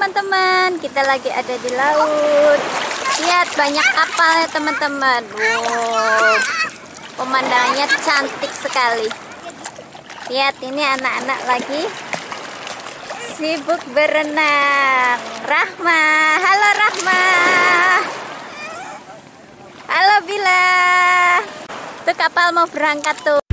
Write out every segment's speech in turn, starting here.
teman-teman, kita lagi ada di laut. Lihat banyak kapal ya teman-teman. Wow, pemandangannya cantik sekali. Lihat ini anak-anak lagi sibuk berenang. Rahma, halo Rahma. Halo Bila. Tuh kapal mau berangkat tuh.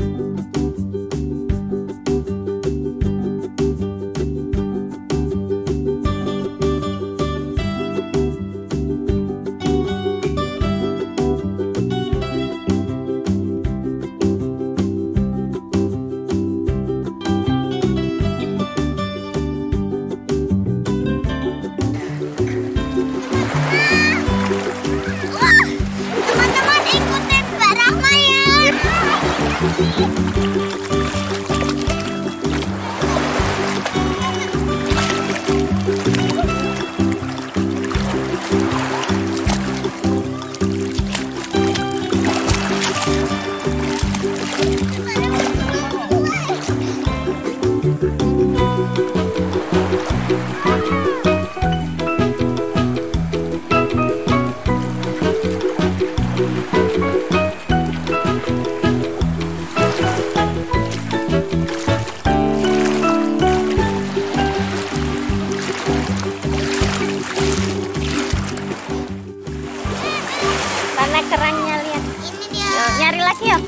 Mana kerangnya, lihat. Ini dia. Yuk, nyari lagi yuk.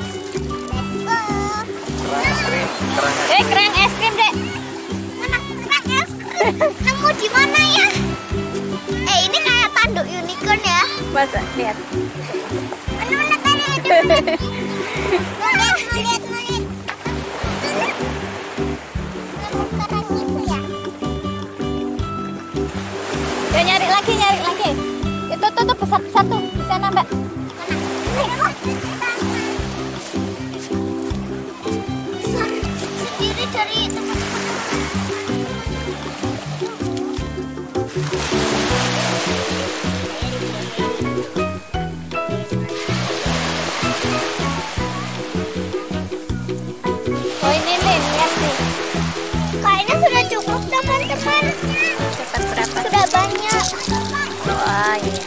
Kerang es krim, Dek. Mana kerang es krim? Nemu di mana ya? Ini kayak tanduk unicorn ya. Masa, lihat. Mana tadi ada. Lihat. Kerang itu ya. Yuk, nyari lagi. Itu tuh besar tuh di sana, Mbak. Sendiri dari teman-teman. Oh ini nih, lihat nih. Kayaknya sudah cukup teman-teman. Dapat berapa? Sudah banyak. Wah, iya.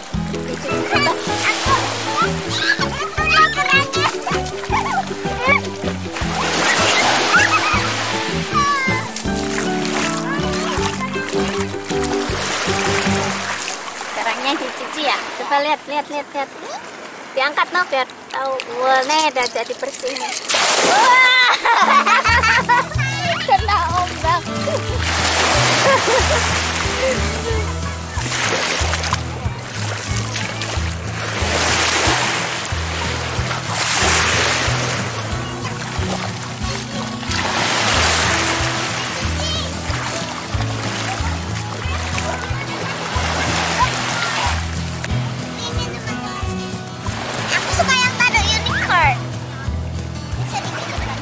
Kerangnya dicuci ya. Coba lihat. Diangkat no biar tahu. Wah, nih udah jadi bersih nih. Wah, kena ombak. Aku suka yang tanduk unicorn. Bisa dihidupkan.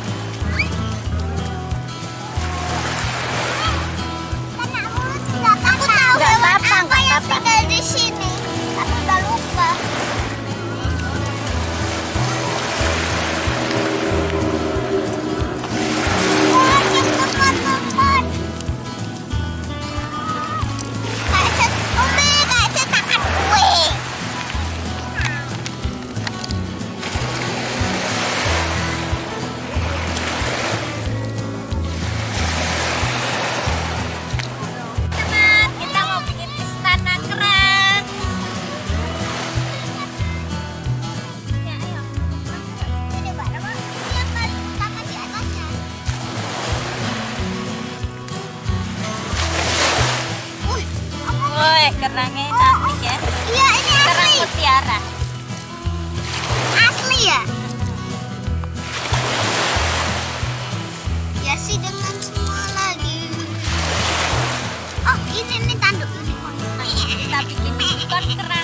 Aku tahu Nggak hewan apa-apa, apa nggak yang apa-apa. tinggal di sini. Tapi udah lupa. Banyak teman-teman. Kayak cetakan kue. Teman, kita mau bikin istana keren. Ya, ayo. Ini barang yang paling utama di atasnya. Wih, Woi, kerangnya cantik ya. iya ini Kerang asli. mutiara. Asli ya? Ya sih dengan semua lagi. Oh ini nih tanduk unicorn. Kita bikin unicorn keren.